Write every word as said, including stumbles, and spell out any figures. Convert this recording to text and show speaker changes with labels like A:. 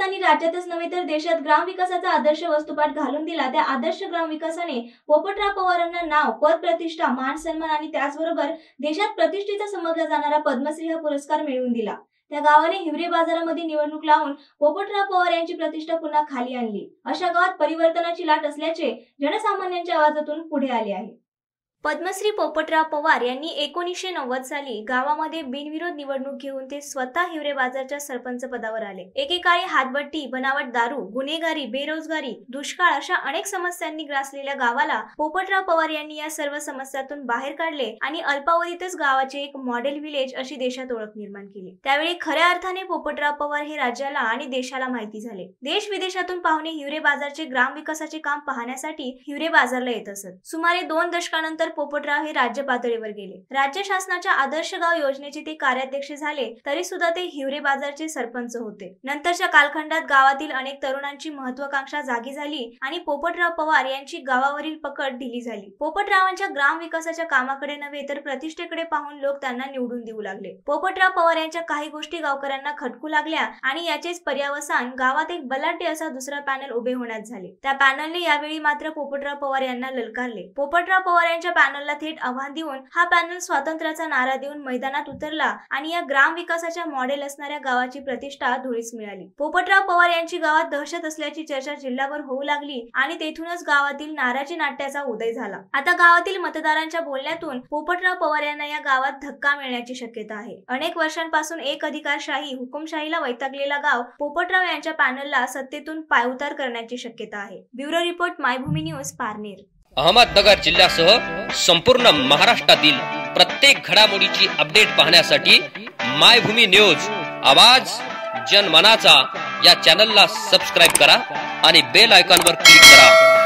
A: आणि राज्यातच नव्हे तर देशात ग्रामविकासाचा आदर्श वस्तुपाठ घालून दिला त्या आदर्श ग्रामविकासाने पोपटराव पवारांना नाव, पद, प्रतिष्ठा, मान सन्मान आणि त्याचबरोबर देशात प्रतिष्ठेचा समजला जाणारा पद्मश्री हा पुरस्कार मिळवून दिला। त्या गावाने हिवरे बाजारामध्ये निवडणूक लावून पोपटराव पवार यांची प्रतिष्ठा पुन्हा खाली आणली। अशा गावात परिवर्तनाची लाट असल्याचे जनसामान्यांच्या आवाजातून पुढे आले आहे। पद्मश्री पोपटराव पवार यांनी एकोणीसशे नव्वद साली गावामध्ये बिनविरोध निवडणूक घेऊन ते स्वतः हिवरे बाजारच्या सरपंच पदावर आले। एकेकाळी हातभट्टी, बनावट दारू, गुन्हेगारी, बेरोजगारी, दुष्काळ अशा अनेक समस्यांनी ग्रासलेल्या गावाला पोपटराव पवार यांनी या सर्व समस्यातून बाहेर काढले आणि अल्पावधीतच गावाचे एक मॉडेल विलेज अशी देशात ओळख निर्माण केली। त्यावेळी खऱ्या अर्थाने पोपटराव पवार हे राज्याला आणि देशाला माहिती झाले। देश विदेशातून पाहुणे हिवरे बाजारचे ग्रामविकासाचे काम पाहण्यासाठी हिवरे बाजारला येत असत। सुमारे दोन दशकानंतर पोपटराव हे राज्य पातळीवर गेले। राज्य शासनाच्या आदर्श गाव योजनेचे ते कार्याध्यक्ष झाले, तरी सुद्धा ते हिवरे बाजारचे सरपंच होते। नंतरच्या कालखंडात गावातील अनेक तरुणांची महत्त्वाकांक्षा जागी झाली आणि पोपटराव पवार यांची गावावरील पकड ढिली झाली। पोपटरावांच्या ग्राम विकासाच्या कामाकडे नव्हे तर प्रतिष्ठेकडे पाहून लोक त्यांना निवडून देऊ लागले। पोपटराव पवार यांच्या काही गोष्टी गावकऱ्यांना खटकू लागल्या आणि याचेच पर्यावसान गावात एक बलाढ्य असा दुसरा पॅनल उभे होण्यात झाले। त्या पॅनलने यावेळी मात्र पोपटराव पवार यांना ललकारले। पोपटराव पवार यांच्या पॅनलला थेट आव्हान देऊन हा पॅनल स्वातंत्र्याचा नारा देऊन मैदानात उतरला आणि या ग्राम विकासाच्या मॉडेल असणाऱ्या गावाची प्रतिष्ठा धुळीस मिळाली। पोपटराव पवार यांची गावात दहशत असल्याची चर्चा जिल्हाभर होऊ लागली आणि तेथूनच गावातील नाराजी नाट्याचा उदय झाला। आता गावातील मतदारांच्या बोलण्यातून पोपटराव पवार यांना या गावात धक्का मिळण्याची शक्यता आहे। अनेक वर्षांपासून एक अधिकारशाही हुकुमशाहीला वैतागलेला गाव पोपटराव यांच्या पॅनलला सत्तेतून पायउतार करण्याची शक्यता आहे। Bureau report, Maybhumi news, Parner.
B: Ahmednagar जिल्ह्यासह संपूर्ण महाराष्ट्रातील प्रत्येक घडामोडीची अपडेट पाहण्यासाठी मायभूमी न्यूज आवाज जनमनाचा या चॅनलला सबस्क्राइब करा आणि बेल आयकॉनवर क्लिक करा।